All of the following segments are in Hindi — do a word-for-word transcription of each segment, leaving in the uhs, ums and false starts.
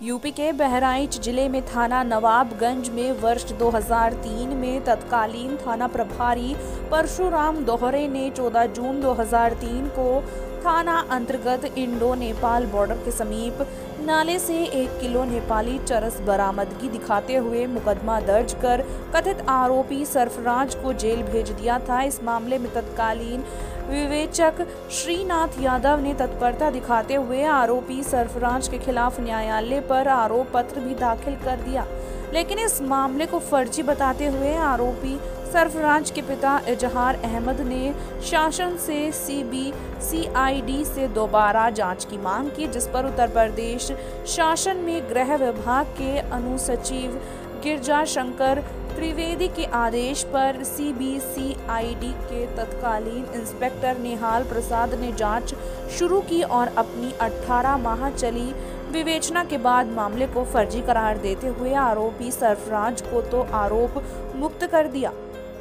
यूपी के बहराइच जिले में थाना नवाबगंज में वर्ष दो हज़ार तीन में तत्कालीन थाना प्रभारी परशुराम दोहरे ने चौदह जून दो हज़ार तीन को थाना अंतर्गत इंडो नेपाल बॉर्डर के समीप नाले से एक किलो नेपाली चरस बरामदगी दिखाते हुए मुकदमा दर्ज कर कथित आरोपी सरफराज को जेल भेज दिया था। इस मामले में तत्कालीन विवेचक श्रीनाथ यादव ने तत्परता दिखाते हुए आरोपी सरफराज के खिलाफ न्यायालय पर आरोप पत्र भी दाखिल कर दिया, लेकिन इस मामले को फर्जी बताते हुए आरोपी सरफराज के पिता इजहार अहमद ने शासन से सीबीसीआईडी से दोबारा जांच की मांग की, जिस पर उत्तर प्रदेश शासन में गृह विभाग के अनुसचिव गिरजा शंकर त्रिवेदी के आदेश पर सीबीसीआईडी के तत्कालीन इंस्पेक्टर निहाल प्रसाद ने जांच शुरू की और अपनी अठारह माह चली विवेचना के बाद मामले को फर्जी करार देते हुए आरोपी सरफराज को तो आरोप मुक्त कर दिया।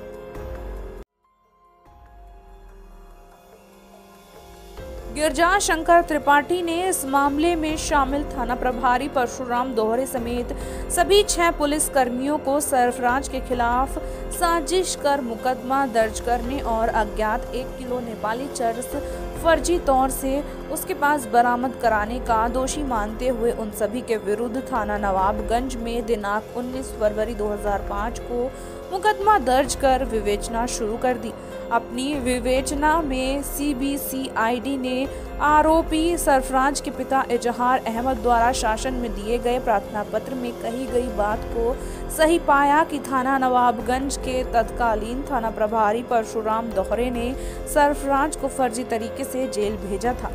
गिरजा शंकर त्रिपाठी ने इस मामले में शामिल थाना प्रभारी परशुराम दोहरे समेत सभी छह पुलिस कर्मियों को सरफराज के खिलाफ साजिश कर मुकदमा दर्ज करने और अज्ञात एक किलो नेपाली चरस फर्जी तौर से उसके पास बरामद कराने का दोषी मानते हुए उन सभी के विरुद्ध थाना नवाबगंज में दिनांक उन्नीस फरवरी दो हज़ार पाँच को मुकदमा दर्ज कर विवेचना शुरू कर दी। अपनी विवेचना में सीबीसीआईडी ने आरोपी सरफराज के पिता इजहार अहमद द्वारा शासन में दिए गए प्रार्थना पत्र में कही गई बात को सही पाया कि थाना नवाबगंज के तत्कालीन थाना प्रभारी परशुराम दोहरे ने सरफराज को फर्जी तरीके से जेल भेजा था।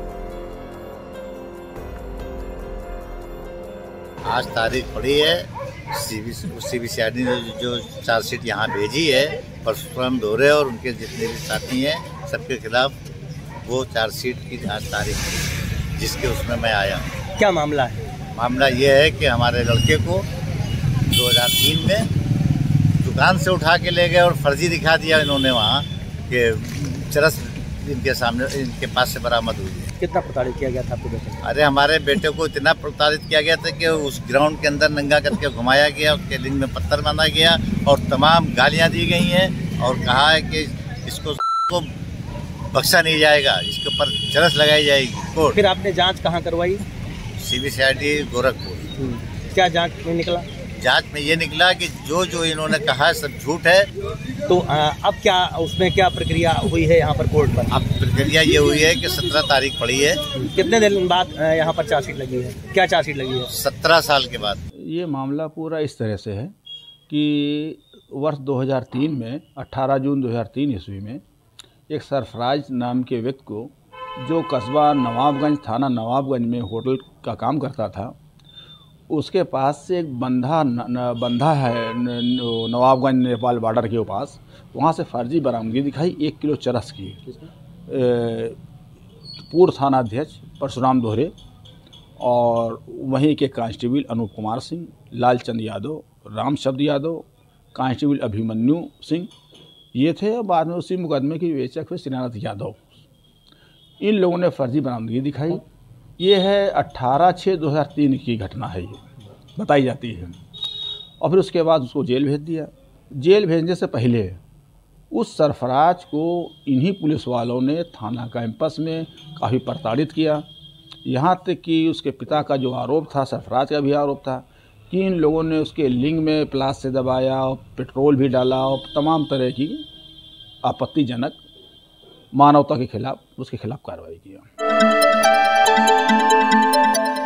आज तारीख पड़ी है, सीबीसीआईडी ने जो चार्जशीट यहाँ भेजी है परशुराम दोहरे और उनके जितने भी साथी हैं सबके खिलाफ, वो चार्जशीट की आज तारीख है जिसके उसमें मैं आया हूँ। क्या मामला है? मामला ये है कि हमारे लड़के को दो हज़ार तीन में दुकान से उठा के ले गए और फर्जी दिखा दिया इन्होंने वहाँ कि चरस इनके सामने इनके पास से बरामद हुई है। कितना प्रताड़ित किया गया था आपके बेटे? अरे हमारे बेटे को इतना प्रताड़ित किया गया था कि उस ग्राउंड के अंदर नंगा करके घुमाया गया, उसके लिंग में पत्थर बांधा गया और तमाम गालियां दी गई हैं और कहा है कि इसको को बख्शा नहीं जाएगा, इसके ऊपर चरस लगाई जाएगी कोर्ट। फिर आपने जांच कहाँ करवाई? सीबीसीआईडी गोरखपुर। क्या जांच में निकला? जांच में ये निकला कि जो जो इन्होंने कहा है सब झूठ है। तो आ, अब क्या उसमें क्या प्रक्रिया हुई है यहाँ पर कोर्ट पर? अब प्रक्रिया ये हुई है कि सत्रह तारीख पड़ी है। कितने दिन बाद यहाँ पर चार्जशीट लगी है? क्या चार्जशीट लगी है? सत्रह साल के बाद। ये मामला पूरा इस तरह से है कि वर्ष दो हज़ार तीन में अठारह जून दो हज़ार तीन ईस्वी में एक सरफराज नाम के व्यक्ति को, जो कस्बा नवाबगंज थाना नवाबगंज में होटल का काम करता था, उसके पास से एक बंधा न, बंधा है नवाबगंज नेपाल बॉर्डर के पास, वहाँ से फर्जी बरामदगी दिखाई एक किलो चरस की। पूर्व थाना अध्यक्ष परशुराम दोहरे और वहीं के कांस्टेबल अनूप कुमार सिंह, लालचंद यादव, राम शब्द यादव, कांस्टेबल अभिमन्यु सिंह ये थे। और बाद में उसी मुकदमे की विवेचक हुए श्रीनाथ यादव। इन लोगों ने फर्जी बरामदगी दिखाई। ये है अट्ठारह छः दो हज़ार तीन की घटना है, ये बताई जाती है। और फिर उसके बाद उसको जेल भेज दिया। जेल भेजने से पहले उस सरफराज को इन्हीं पुलिस वालों ने थाना कैंपस में काफ़ी प्रताड़ित किया। यहाँ तक कि उसके पिता का जो आरोप था, सरफराज का भी आरोप था कि इन लोगों ने उसके लिंग में प्लास से दबाया और पेट्रोल भी डाला और तमाम तरह की आपत्तिजनक मानवता के खिलाफ उसके खिलाफ कार्रवाई किया।